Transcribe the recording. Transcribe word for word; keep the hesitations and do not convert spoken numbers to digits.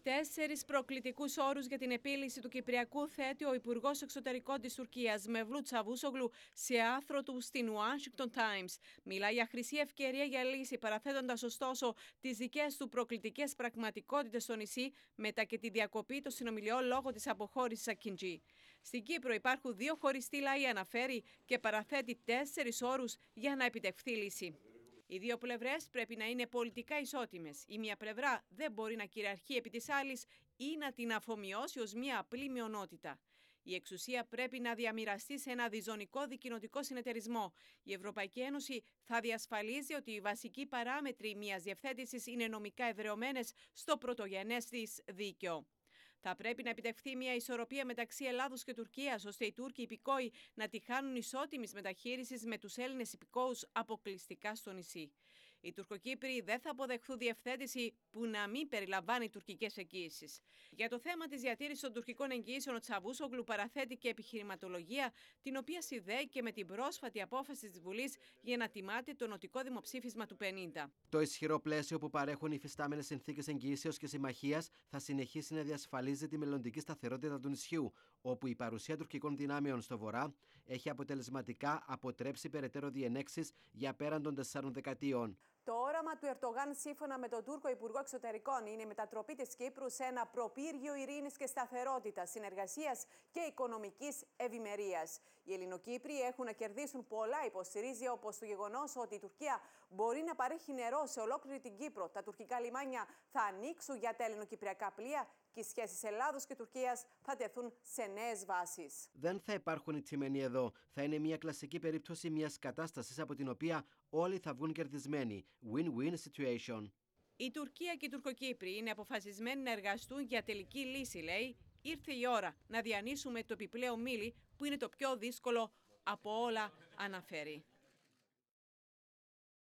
Τέσσερις προκλητικούς όρους για την επίλυση του Κυπριακού θέτει ο Υπουργός Εξωτερικών της Τουρκίας, Μevlut Çavuşoğlu, σε άρθρο του στην Washington Times. Μιλάει για χρυσή ευκαιρία για λύση, παραθέτοντας ωστόσο τις δικές του προκλητικές πραγματικότητες στο νησί, μετά και τη διακοπή των συνομιλιών λόγω της αποχώρησης Ακιντζή. Στην Κύπρο υπάρχουν δύο χωριστοί λαοί, αναφέρει, και παραθέτει τέσσερις όρους για να επιτευχθεί λύση. Οι δύο πλευρές πρέπει να είναι πολιτικά ισότιμες. Η μία πλευρά δεν μπορεί να κυριαρχεί επί της άλλης ή να την αφομοιώσει ως μία απλή μειονότητα. Η εξουσία πρέπει να διαμοιραστεί σε ένα διζωνικό δικοινοτικό συνεταιρισμό. Η Ευρωπαϊκή Ένωση θα διασφαλίζει ότι οι βασικοί παράμετροι μιας διευθέτησης είναι νομικά εδραιωμένες στο πρωτογενές της δίκαιο. Θα πρέπει να επιτευχθεί μια ισορροπία μεταξύ Ελλάδος και Τουρκίας, ώστε οι Τούρκοι υπηκόοι να τη χάνουν ισότιμης μεταχείρισης με τους Έλληνες υπηκόους αποκλειστικά στο νησί. Οι Τουρκοκύπροι δεν θα αποδεχθούν διευθέτηση που να μην περιλαμβάνει τουρκικές εγγύησεις. Για το θέμα της διατήρησης των τουρκικών εγγύησεων, ο Τσαβούσογλου παραθέτει και επιχειρηματολογία, την οποία συνδέει και με την πρόσφατη απόφαση της Βουλής για να τιμάται το νοτικό δημοψήφισμα του πενήντα. Το ισχυρό πλαίσιο που παρέχουν οι υφιστάμενες συνθήκες εγγυήσεως και συμμαχίας θα συνεχίσει να διασφαλίζει τη μελλοντική σταθερότητα του νησιού, όπου η παρουσία τουρκικών δυνάμεων στο βορρά έχει αποτελεσματικά αποτρέψει περαιτέρω διενέξεις για πέραν των τεσσάρων δεκαετιών. Το όραμα του Ερντογάν, σύμφωνα με τον Τούρκο Υπουργό Εξωτερικών, είναι η μετατροπή της Κύπρου σε ένα προπύργιο ειρήνης και σταθερότητας, συνεργασίας και οικονομικής ευημερίας. Οι Ελληνοκύπροι έχουν να κερδίσουν πολλά, υποστηρίζει, όπως το γεγονός ότι η Τουρκία μπορεί να παρέχει νερό σε ολόκληρη την Κύπρο. Τα τουρκικά λιμάνια θα ανοίξουν για τα ελληνοκυπριακά πλοία και οι σχέσεις Ελλάδος και Τουρκίας θα τεθούν σε νέες βάσεις. Δεν θα υπάρχουν οι τσιμενοί εδώ. Θα είναι μια κλασική περίπτωση μιας κατάστασης από την οποία όλοι θα βγουν κερδισμένοι. Win-win situation. Η Τουρκία και οι Τουρκοκύπροι είναι αποφασισμένοι να εργαστούν για τελική λύση, λέει. Ήρθε η ώρα να διανύσουμε το επιπλέον μίλι που είναι το πιο δύσκολο από όλα, αναφέρει.